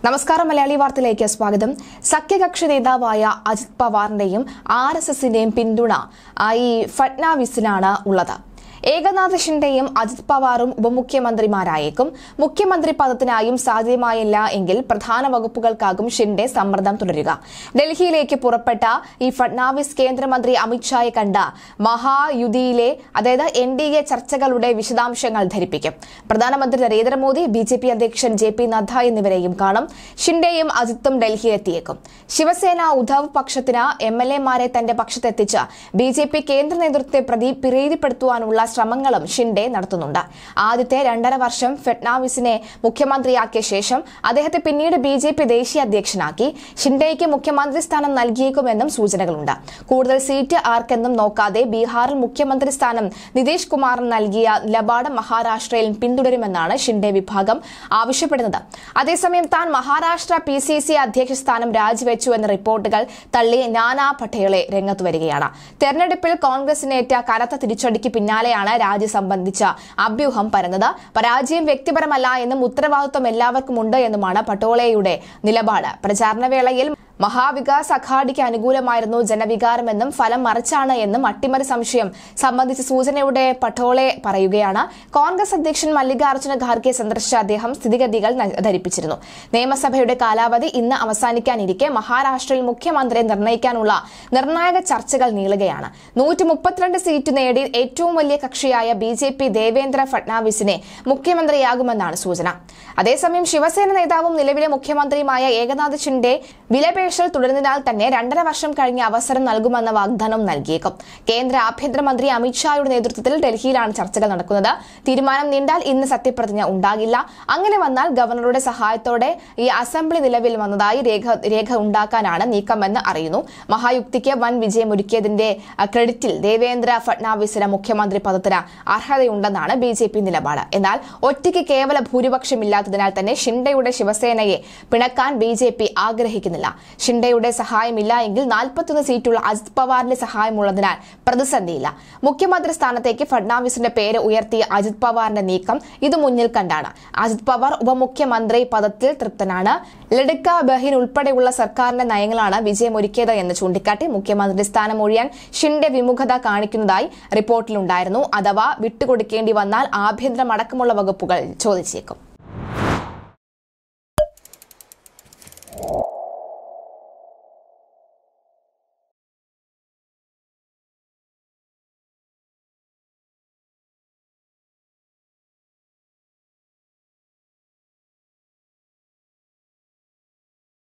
നമസ്കാരം മലയാളി വാർത്തയിലേക്ക് സ്വാഗതം. സഖ്യകക്ഷി നേതാവായ അജിത് പവാറിന്റെയും RSSന്റെയും പിന്തുണ ഈ ഫട്നാവിസിനാണ് ഉള്ളത്. ഏകനാഥ് ഷിൻഡെയും അജിത് പവാറും ഉപമുഖ്യമന്ത്രിമാരായേക്കും. മുഖ്യമന്ത്രി പദത്തിനായും സാധ്യമായില്ല എങ്കിൽ പ്രധാന വകുപ്പുകൾക്കാകും ഷിൻഡെ സമ്മർദ്ദം തുടരുക. ഡൽഹിയിലേക്ക് പുറപ്പെട്ട ഈ ഫട്നാവിസ് കേന്ദ്രമന്ത്രി അമിത്ഷായെ കണ്ട മഹായുതിയിലെ അതായത് NDA ചർച്ചകളുടെ വിശദാംശങ്ങൾ ധരിപ്പിക്കും. പ്രധാനമന്ത്രി നരേന്ദ്രമോദി, BJP അധ്യക്ഷൻ JP നദ്ദ എന്നിവരെയും കാണും. ഷിൻഡെയും അജിത്തും ഡൽഹിയിലെത്തിയേക്കും. ശിവസേന ഉദ്ധവ് പക്ഷത്തിന് MLA-മാരെ തന്റെ പക്ഷത്തെത്തിച്ച് BJP കേന്ദ്ര നേതൃത്വത്തെ പ്രീതിപ്പെടുത്തുവാനുള്ള ശ്രമങ്ങളും ഷിൻഡെ നടത്തുന്നുണ്ട്. ആദ്യത്തെ 2.5 വർഷം ഫട്നാവിസിനെ മുഖ്യമന്ത്രിയാക്കിയ ശേഷം അദ്ദേഹത്തെ പിന്നീട് BJP ദേശീയ അധ്യക്ഷനാക്കി. ഷിൻഡെയ്ക്ക് മുഖ്യമന്ത്രി സ്ഥാനം നൽകിയേക്കുമെന്നും സൂചനകളുണ്ട്. കൂടുതൽ സീറ്റ് ആർക്കെന്നും നോക്കാതെ ബീഹാറിൽ മുഖ്യമന്ത്രി സ്ഥാനം നിതീഷ് കുമാറിന് നൽകിയ നിലപാട് മഹാരാഷ്ട്രയിൽ പിന്തുടരുമെന്നാണ് ഷിൻഡെ വിഭാഗം ആവശ്യപ്പെടുന്നത്. അതേസമയം താൻ മഹാരാഷ്ട്ര PCC അധ്യക്ഷ സ്ഥാനം രാജിവെച്ചു എന്ന റിപ്പോർട്ടുകൾ തള്ളി നാനാ പട്ടേലെ രംഗത്ത് വരികയാണ്. തെരഞ്ഞെടുപ്പിൽ കോൺഗ്രസിനേറ്റ കനത്ത തിരിച്ചടിക്ക് പിന്നാലെയാണ് രാജി സംബന്ധിച്ച അഭ്യൂഹം പരന്നത്. പരാജയം വ്യക്തിപരമല്ല എന്നും ഉത്തരവാദിത്വം എല്ലാവർക്കും ഉണ്ട് എന്നുമാണ് പട്ടോളെയുടെ നിലപാട്. പ്രചാരണ വേളയിൽ മഹാവികാസ് അഘാഡിക്ക് അനുകൂലമായിരുന്നു ജനവികാരമെന്നും ഫലം മറിച്ചാണ് എന്നും അട്ടിമറി സംശയം സംബന്ധിച്ച സൂചനയുടെ പട്ടോളെ പറയുകയാണ്. കോൺഗ്രസ് അധ്യക്ഷൻ മല്ലികാർജ്ജുന ഖാർഗെ സന്ദർശിച്ച അദ്ദേഹം സ്ഥിതിഗതികൾ ധരിപ്പിച്ചിരുന്നു. നിയമസഭയുടെ കാലാവധി ഇന്ന് അവസാനിക്കാനിരിക്കെ മഹാരാഷ്ട്രയിൽ മുഖ്യമന്ത്രിയെ നിർണ്ണയിക്കാനുള്ള നിർണായക ചർച്ചകൾ നീളുകയാണ്. 132 സീറ്റ് നേടി ഏറ്റവും വലിയ കക്ഷിയായ BJP ദേവേന്ദ്ര ഫട്നാവിസിനെ മുഖ്യമന്ത്രിയാകുമെന്നാണ് സൂചന. അതേസമയം ശിവസേന നേതാവും നിലവിലെ മുഖ്യമന്ത്രിയുമായ ഏകനാഥ് ഷിൻഡെ വിലപേശൽ തുടരുന്നതിനാൽ തന്നെ 2.5 വർഷം കഴിഞ്ഞ അവസരം നൽകുമെന്ന വാഗ്ദാനം നൽകിയേക്കും. കേന്ദ്ര ആഭ്യന്തരമന്ത്രി അമിത്ഷായുടെ നേതൃത്വത്തിൽ ഡൽഹിയിലാണ് ചർച്ചകൾ നടക്കുന്നത്. തീരുമാനം നീണ്ടാൽ ഇന്ന് സത്യപ്രതിജ്ഞ ഉണ്ടാകില്ല. അങ്ങനെ വന്നാൽ ഗവർണറുടെ സഹായത്തോടെ ഈ അസംബ്ലി നിലവിൽ വന്നതായി രേഖ ഉണ്ടാക്കാനാണ് നീക്കമെന്ന് അറിയുന്നു. മഹായുക്തിക്ക് വൻ വിജയമൊരുക്കിയതിന്റെ ക്രെഡിറ്റിൽ ദേവേന്ദ്ര ഫട്നാവിസിന് മുഖ്യമന്ത്രി പദത്തിന് അർഹതയുണ്ടെന്നാണ് BJP നിലപാട്. എന്നാൽ ഒറ്റയ്ക്ക് കേവല ഭൂരിപക്ഷമില്ലാത്തതിനാൽ തന്നെ ഷിൻഡെയുടെ ശിവസേനയെ പിണക്കാൻ BJP ആഗ്രഹിക്കുന്നില്ല. ഷിൻഡെയുടെ സഹായമില്ല എങ്കിൽ 41 സീറ്റുള്ള അജിത് പവാറിന്റെ സഹായമുള്ളതിനാൽ പ്രതിസന്ധിയില്ല. മുഖ്യമന്ത്രി സ്ഥാനത്തേക്ക് ഫട്നാവിസിന്റെ പേര് ഉയർത്തിയ അജിത് പവാറിന്റെ നീക്കം ഇത് മുന്നിൽ കണ്ടാണ്. അജിത് പവാർ ഉപമുഖ്യമന്ത്രി പദത്തിൽ തൃപ്തനാണ്. ലഡ്ക ബഹിൻ ഉൾപ്പെടെയുള്ള സർക്കാരിന്റെ നയങ്ങളാണ് വിജയമൊരുക്കിയത് എന്ന് ചൂണ്ടിക്കാട്ടി മുഖ്യമന്ത്രി സ്ഥാനം ഒഴിയാൻ ഷിൻഡെ വിമുഖത കാണിക്കുന്നതായി റിപ്പോർട്ടിലുണ്ടായിരുന്നു. അഥവാ വിട്ടുകൊടുക്കേണ്ടി വന്നാൽ ആഭ്യന്തരമടക്കമുള്ള വകുപ്പുകൾ ചോദിച്ചേക്കും.